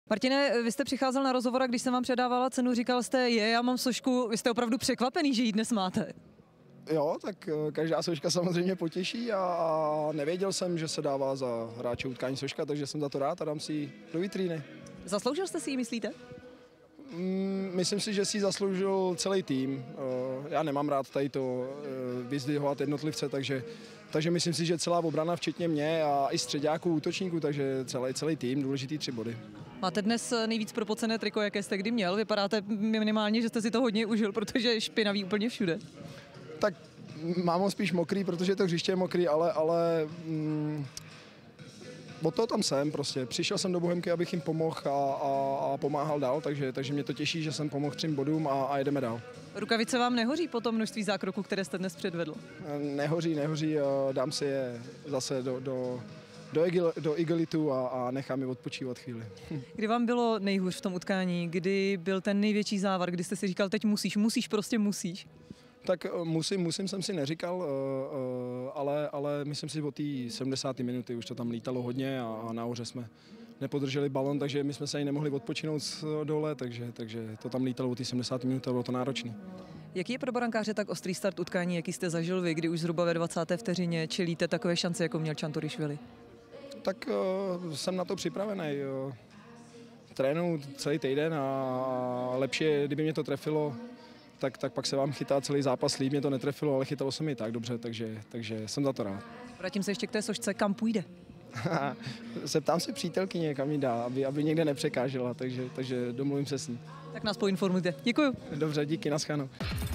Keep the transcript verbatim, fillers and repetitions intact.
Martine, vy jste přicházel na rozhovor a když jsem vám předávala cenu, říkal jste, je, já mám sošku, vy jste opravdu překvapený, že ji dnes máte. Jo, tak každá soška samozřejmě potěší a nevěděl jsem, že se dává za hráče utkání soška, takže jsem za to rád a dám si ji do vitríny. Zasloužil jste si ji, myslíte? Mm, myslím si, že si ji zasloužil celý tým. Já nemám rád tady to vyzdvihovat jednotlivce, takže, takže myslím si, že celá obrana, včetně mě a i středáků, útočníků, takže celý, celý tým, důležitý tři body. Máte dnes nejvíc propocené triko, jaké jste kdy měl. Vypadáte minimálně, že jste si to hodně užil, protože je špinavý úplně všude. Tak mám ho spíš mokrý, protože to hřiště je mokrý, ale, ale mm, od toho tam jsem prostě. Přišel jsem do Bohemky, abych jim pomohl a, a, a pomáhal dál, takže, takže mě to těší, že jsem pomohl třím bodům a, a jedeme dál. Rukavice vám nehoří po tom množství zákroků, které jste dnes předvedl? Nehoří, nehoří, dám si je zase do, do, do, igil, do igelitu a, a nechám je odpočívat chvíli. Kdy vám bylo nejhůř v tom utkání? Kdy byl ten největší závar? Kdy jste si říkal, teď musíš, musíš, prostě musíš? Tak musím, musím jsem si neříkal, ale, ale myslím si, od té sedmdesáté minuty už to tam lítalo hodně a, a nahoře jsme nepodrželi balon, takže my jsme se ani nemohli odpočinout dole, takže, takže to tam lítalo od té sedmdesáté minuty a bylo to náročné. Jaký je pro brankáře tak ostrý start utkání, jaký jste zažil vy, kdy už zhruba ve dvacáté vteřině čelíte takové šance, jako měl Čanturišvili? Tak uh, jsem na to připravený. Uh, trénuju celý týden a lepší je, kdyby mě to trefilo, tak, tak pak se vám chytá celý zápas líp, mě to netrefilo, ale chytalo se mi tak dobře, takže, takže jsem za to rád. Vrátím se ještě k té sošce, kam půjde? Zeptám se přítelkyně, kam ji dá, aby, aby někde nepřekážela, takže, takže domluvím se s ní. Tak nás poinformujte. Děkuju. Dobře, díky, naschledanou.